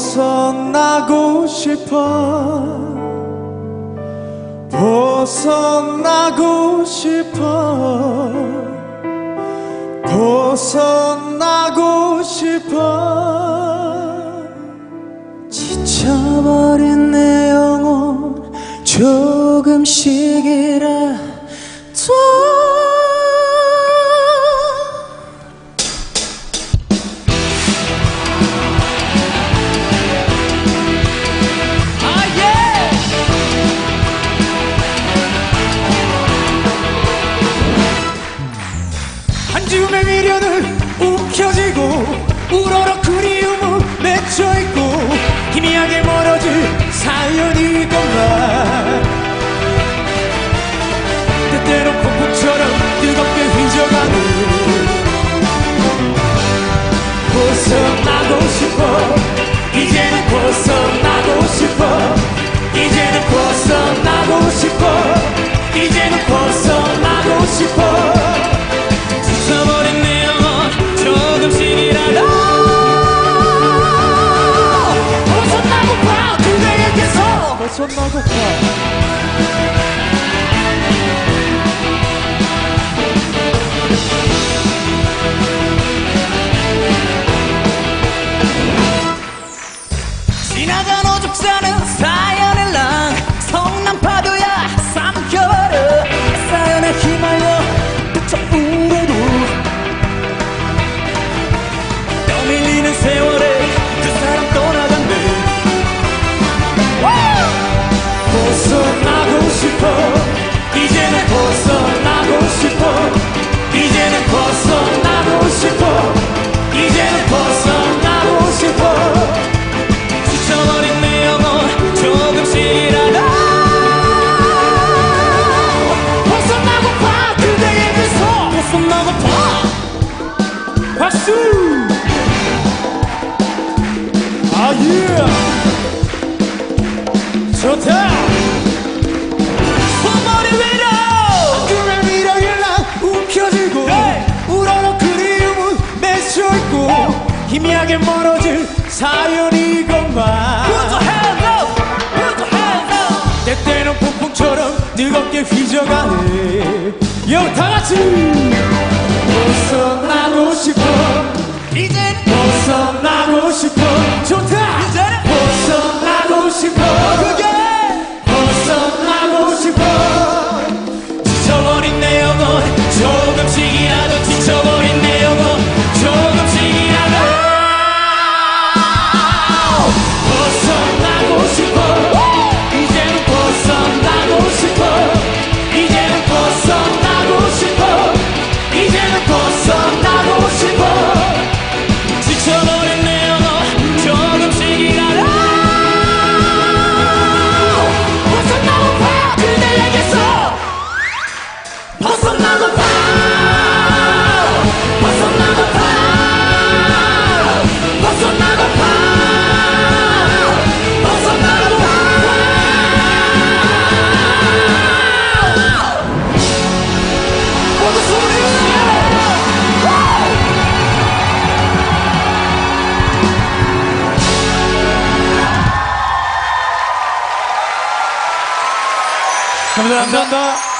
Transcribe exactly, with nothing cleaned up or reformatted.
벗어나고 싶어 벗어나고 싶어 벗어나고 싶어 지쳐버린 내 영혼 조금씩이라도 한줌의 미련은 움켜쥐고 우러러 그리움은 맺혀있고 희미하게 멀어질 사연이건만 때때로 폭풍처럼 뜨겁게 휘저가는 벗어나고 싶어 이제는 벗어나고 싶어 이제는 벗어나고 싶어 이제는 벗어나고 싶어 지쳐버린 내 영혼 조금씩이라도 벗어나고파 그대에게서 벗어나고파 지나간 오죽사는 사연의 랑 성난 파도야 삼켜버려 사연에 휘말려 그쳐 울어도 떠밀리는 세월에 그 사람 떠나간대 벗어나고 싶어 이제는 벗어나고 싶어 이제는 벗어나고 싶어 이제는 벗어나고 싶어 지쳐버린 내 영혼 조금씩이라도 벗어나고파 그대에게서 벗어나고파 박수! 아 예! 좋다! 손머리 위로! 한줌의 미련을 난 움켜쥐고 hey! 우러러 그리움은 맺혀있고 희미하게 멀어질 사연이건만 Put your hands up! Put your hands up! 때때는 폭풍처럼 뜨겁게 휘저가네 요 다같이 벗어나고 싶어 이제는 벗어나고 싶어 좋다 이제는 벗어나고 싶어 그게 벗어나고 싶어 지쳐버린 내 영혼 조금씩이라도 지쳐버린 내 영혼 조금씩이라도 벗어나고 싶어 이제는 벗어나고 싶어 이제는 벗어나고 싶어 이제는 벗어나고 싶어 지쳐버린 내 영혼 조금씩이라도 벗어나고파 그대에게서 벗어나고파 벗어나고파 벗어나고파 벗어나고파 모두 소리 감사합니다. 감사합니다.